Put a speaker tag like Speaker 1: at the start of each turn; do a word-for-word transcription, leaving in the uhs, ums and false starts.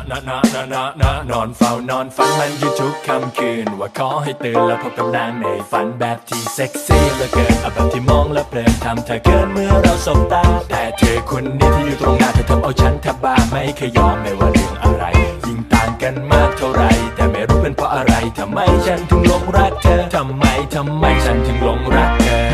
Speaker 1: นะนะนะนะนะนอนเฝ้านอนฝันมันอยู่ทุกค่ำคืนว่าขอให้ตื่นแล้วพบกับนางในฝันแบบที่เซ็กซี่เหลือเกินเอาแบบที่มองแล้วเพลินทำเธอเกินเมื่อเราสบตาแต่เธอคนนี้ที่อยู่ตรงหน้าเธอทำเอาฉันแทบบ้าไม่เคยยอมไม่ว่าเรื่องอะไรยิ่งต่างกันมากเท่าไรแต่ไม่รู้เป็นเพราะอะไรทำไมฉันถึงหลงรักเธอทำไมทำไมฉันถึงหลงรักเธอ